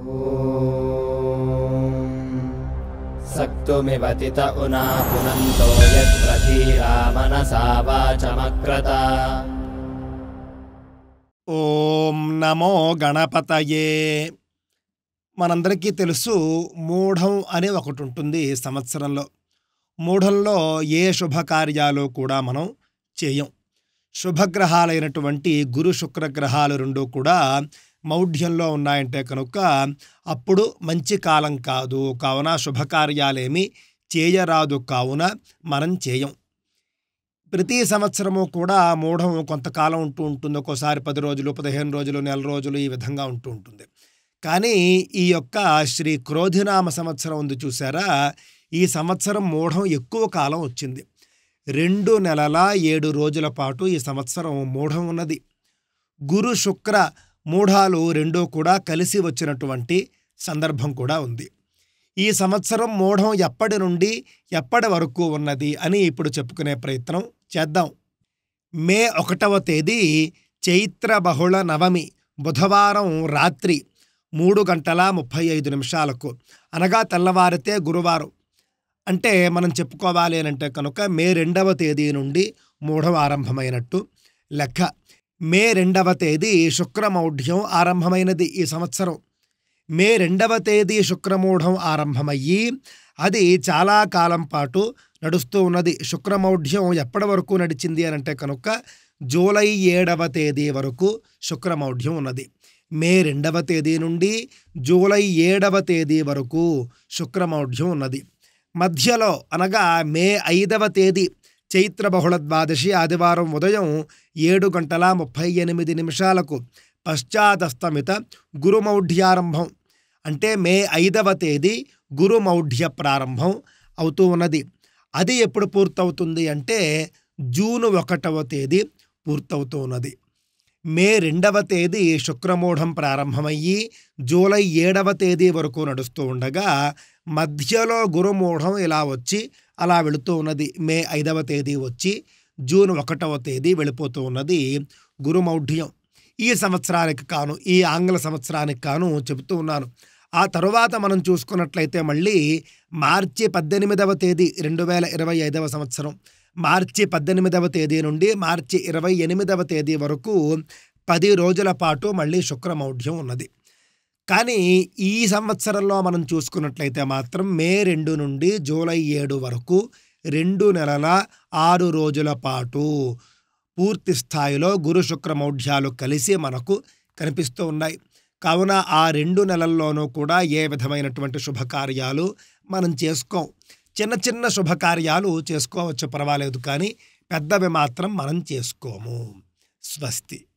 सक्तुमिवतित उना पुनन्तो यत्र धीरा मनसा वाचमक्रता। ఓం నమో గణపతయే. మనందరికీ తెలుసు, మూఢం అనే ఒకటి ఉంటుంది సంవత్సరంలో. మూఢంలో ఏ శుభకార్యాలు కూడా మనం చేయం. శుభగ్రహాలైనటువంటి గురు శుక్రగ్రహాలు రెండూ కూడా మౌఢ్యంలో ఉన్నాయంటే కనుక అప్పుడు మంచి కాలం కాదు, కావున శుభకార్యాలేమీ చేయరాదు, కావున మనం చేయం. ప్రతి సంవత్సరము కూడా మూఢం కొంతకాలం ఉంటూ ఉంటుంది. ఒక్కోసారి 10 రోజులు, 15 రోజులు, నెల రోజులు ఈ విధంగా ఉంటూ ఉంటుంది. కానీ ఈ యొక్క శ్రీ క్రోధినామ సంవత్సరం ఉంది చూసారా, ఈ సంవత్సరం మూఢం ఎక్కువ కాలం వచ్చింది. 2 నెలల 7 రోజుల పాటు ఈ సంవత్సరం మూఢం ఉన్నది. గురు శుక్ర మూఢాలు రెండూ కూడా కలిసి వచ్చినటువంటి సందర్భం కూడా ఉంది. ఈ సంవత్సరం మూఢం ఎప్పటి నుండి ఎప్పటి వరకు ఉన్నది అని ఇప్పుడు చెప్పుకునే ప్రయత్నం చేద్దాం. మే 1వ తేదీ చైత్ర బహుళ నవమి బుధవారం రాత్రి 3:35 అనగా తెల్లవారితే గురువారం. అంటే మనం చెప్పుకోవాలి అని అంటే కనుక మే 2వ తేదీ నుండి మూఢం ఆరంభమైనట్టు లెక్క. మే 2వ తేదీ శుక్రమౌఢ్యం ఆరంభమైనది ఈ సంవత్సరం. మే 2వ తేదీ శుక్రమూఢం ఆరంభమయ్యి అది చాలా కాలం పాటు నడుస్తూ ఉన్నది. శుక్రమౌఢ్యం ఎప్పటి వరకు నడిచింది అని అంటే కనుక జూలై 7వ తేదీ వరకు శుక్రమౌఢ్యం ఉన్నది. మే 2వ తేదీ నుండి జూలై 7వ తేదీ వరకు శుక్రమౌఢ్యం ఉన్నది. మధ్యలో అనగా మే 5వ తేదీ చైత్ర బహుళ ద్వాదశి ఆదివారం ఉదయం 7:38 పశ్చాదస్తమిత గురుమౌఢ్యారంభం. అంటే మే 5వ తేదీ గురుమౌఢ్య ప్రారంభం అవుతూ ఉన్నది. అది ఎప్పుడు పూర్తవుతుంది అంటే జూన్ 1వ తేదీ పూర్తవుతూ ఉన్నది. మే 2వ తేదీ శుక్రమూఢం ప్రారంభమయ్యి జూలై 7వ తేదీ వరకు నడుస్తూ ఉండగా మధ్యలో గురుమూఢం ఇలా వచ్చి అలా వెళుతూ ఉన్నది. మే 5వ తేదీ వచ్చి జూన్ 1వ తేదీ వెళ్ళిపోతూ ఉన్నది గురుమౌఢ్యం. ఈ సంవత్సరానికి కాను, ఈ ఆంగ్ల సంవత్సరానికి కాను చెబుతూ ఉన్నాను. ఆ తరువాత మనం చూసుకున్నట్లయితే మళ్ళీ మార్చి 18వ తేదీ 2025వ సంవత్సరం మార్చి 18వ తేదీ నుండి మార్చి 28వ తేదీ వరకు 10 రోజుల పాటు మళ్ళీ శుక్రమౌఢ్యం ఉన్నది. కానీ ఈ సంవత్సరంలో మనం చూసుకున్నట్లయితే మాత్రం మే 2 నుండి జూలై 7 వరకు 2 నెలల 6 రోజుల పాటు పూర్తి స్థాయిలో గురు శుక్రమౌఢ్యాలు కలిసి మనకు కనిపిస్తూ ఉన్నాయి. కావున ఆ 2 నెలల్లోనూ కూడా ఏ విధమైనటువంటి శుభకార్యాలు మనం చేసుకోం. చిన్న చిన్న శుభకార్యాలు చేసుకోవచ్చు, పర్వాలేదు, కానీ పెద్దవి మాత్రం మనం చేసుకోము. స్వస్తి.